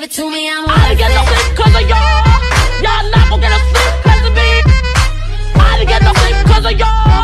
it to me, I'm I didn't get no sleep cause of y'all. Y'all not gon' get a sleep cause of me. I didn't get no sleep cause of y'all.